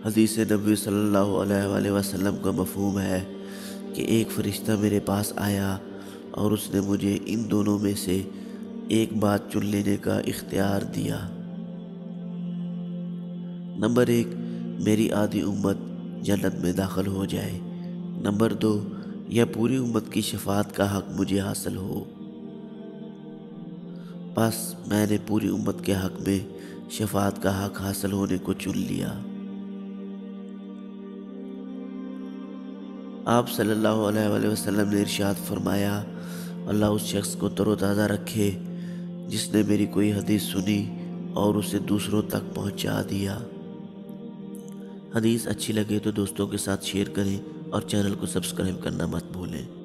حدیث نبی صلی اللہ علیہ وآلہ وسلم کا مفہوم ہے کہ ایک فرشتہ میرے پاس آیا اور اس نے مجھے ان دونوں میں سے ایک بات چن لینے کا اختیار دیا۔ نمبر 1، میری آدھی امت جنت میں داخل ہو جائے۔ نمبر 2، یا پوری امت کی شفاعت کا حق مجھے حاصل ہو۔ بس میں نے پوری امت کے حق میں شفاعت کا حق حاصل ہونے کو چن لیا۔ آپ صلی اللہ علیہ وآلہ وسلم نے ارشاد فرمایا، اللہ اس شخص کو تر و تازہ رکھے جس نے میری کوئی حدیث سنی اور اسے دوسروں تک پہنچا دیا۔ حدیث اچھی لگے تو دوستوں کے ساتھ شیئر کریں اور چینل کو سبسکرائب کرنا مت بھولیں۔